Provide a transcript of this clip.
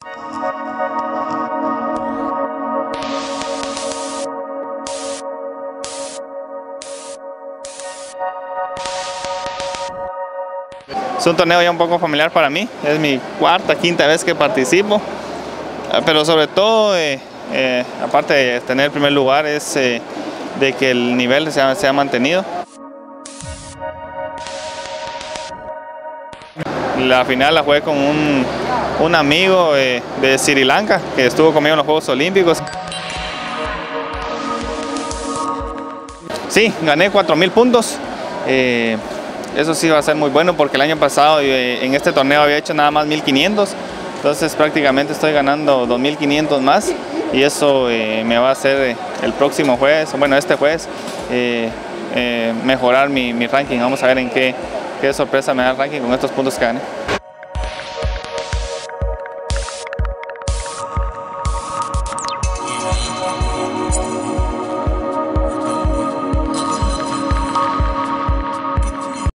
Es un torneo ya un poco familiar para mí, es mi cuarta, quinta vez que participo, pero sobre todo, aparte de tener el primer lugar, es de que el nivel se ha mantenido. La final la jugué con un amigo de Sri Lanka que estuvo conmigo en los Juegos Olímpicos. Sí, gané 4,000 puntos. Eso sí va a ser muy bueno porque el año pasado en este torneo había hecho nada más 1,500. Entonces prácticamente estoy ganando 2,500 más y eso me va a hacer el próximo jueves, bueno este jueves, mejorar mi ranking. Vamos a ver en qué sorpresa me da el ranking con estos puntos que gané.